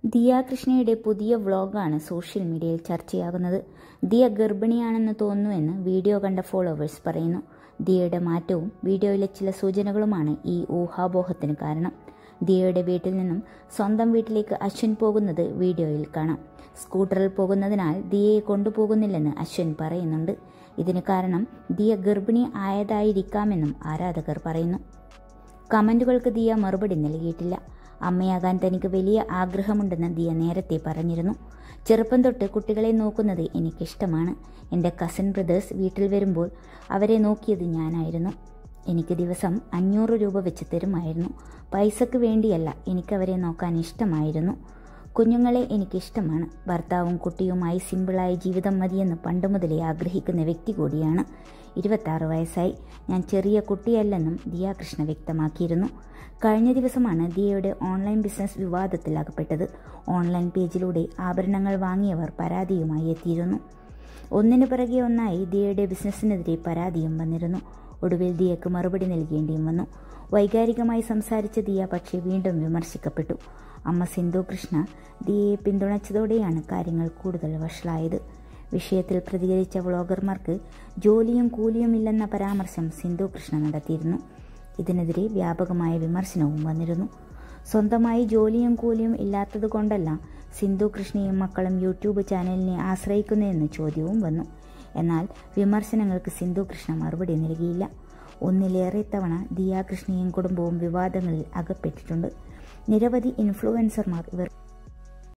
ദിയ കൃഷ്ണയുടെ പുതിയ വ്ളോഗാണ് സോഷ്യൽ മീഡിയയിൽ ചർച്ചയാകുന്നത്. ദിയ ഗർഭിണിയാണെന്ന് തോന്നുന്നുവെന്ന് വീഡിയോ കണ്ട ഫോളോവേഴ്സ് പറയുന്നു. ദിയയുടെ മാറ്റവും വീഡിയോയിലെ ചില സൂചനകളുമാണ് ഈ ഊഹാപോഹത്തിന് കാരണം. ദിയയുടെ വീട്ടിൽ നിന്നും സ്വന്തം വീട്ടിലേക്ക് അശ്വിൻ പോകുന്നത് വീഡിയോയിൽ കാണാം. സ്കൂട്ടറിൽ പോകുന്നതിനാൽ ദിയയെ കൊണ്ടുപോകുന്നില്ലെന്ന് അശ്വിൻ പറയുന്നുണ്ട്. ഇതിന് കാരണം ദിയ ഗർഭിണി ആയതായിരിക്കാമെന്നും ആരാധകർ പറയുന്നു. കമന്റുകൾക്ക് ദിയ മറുപടി നൽകിയിട്ടില്ല. അമ്മയാകാൻ തനിക്ക് വലിയ ആഗ്രഹമുണ്ടെന്ന് ദിയ നേരത്തെ പറഞ്ഞിരുന്നു. ചെറുപ്പം തൊട്ട് കുട്ടികളെ നോക്കുന്നത് എനിക്കിഷ്ടമാണ്. എൻ്റെ കസിൻ ബ്രദേഴ്സ് വീട്ടിൽ വരുമ്പോൾ അവരെ നോക്കിയത് ഞാനായിരുന്നു. എനിക്ക് ദിവസം 500 രൂപ വെച്ച് തരുമായിരുന്നു. പൈസക്ക് വേണ്ടിയല്ല, എനിക്കവരെ നോക്കാൻ ഇഷ്ടമായിരുന്നു. കുഞ്ഞുങ്ങളെ എനിക്കിഷ്ടമാണ്. ഭർത്താവും കുട്ടിയുമായി സിമ്പിളായ ജീവിതം മതിയെന്ന് പണ്ട് മുതലേ ആഗ്രഹിക്കുന്ന വ്യക്തി കൂടിയാണ്. 26 വയസ്സായി. ഞാൻ ചെറിയ കുട്ടിയല്ലെന്നും ദിയ കൃഷ്ണ വ്യക്തമാക്കിയിരുന്നു. കഴിഞ്ഞ ദിവസമാണ് ദിയയുടെ ഓൺലൈൻ ബിസിനസ് വിവാദത്തിൽ അകപ്പെട്ടത്. ഓൺലൈൻ പേജിലൂടെ ആഭരണങ്ങൾ വാങ്ങിയവർ പരാതിയുമായി എത്തിയിരുന്നു. ഒന്നിനു പിറകെ ഒന്നായി ദിയയുടെ ബിസിനസ്സിനെതിരെ പരാതിയും വന്നിരുന്നു. ഒടുവിൽ ദിയക്ക് മറുപടി നൽകേണ്ടിയും വന്നു. വൈകാരികമായി സംസാരിച്ച ദിയ പക്ഷേ വീണ്ടും വിമർശിക്കപ്പെട്ടു. അമ്മ സിന്ധു കൃഷ്ണ ദിയയെ പിന്തുണച്ചതോടെയാണ് കാര്യങ്ങൾ കൂടുതൽ വഷളായത്. വിഷയത്തിൽ പ്രതികരിച്ച വ്ളോഗർമാർക്ക് ജോലിയും കൂലിയും ഇല്ലെന്ന പരാമർശം സിന്ധു കൃഷ്ണ നടത്തിയിരുന്നു. ഇതിനെതിരെ വ്യാപകമായ വിമർശനവും വന്നിരുന്നു. സ്വന്തമായി ജോലിയും കൂലിയും ഇല്ലാത്തതുകൊണ്ടല്ല സിന്ധു കൃഷ്ണയും മക്കളും യൂട്യൂബ് ചാനലിനെ ആശ്രയിക്കുന്നതെന്ന് ചോദ്യവും വന്നു. എന്നാൽ വിമർശനങ്ങൾക്ക് സിന്ധു കൃഷ്ണ മറുപടി നൽകിയില്ല. ഒന്നിലേറെ തവണ ദിയ കൃഷ്ണയും കുടുംബവും വിവാദങ്ങളിൽ അകപ്പെട്ടിട്ടുണ്ട്. നിരവധി ഇൻഫ്ലുവൻസർമാർ ഇവർ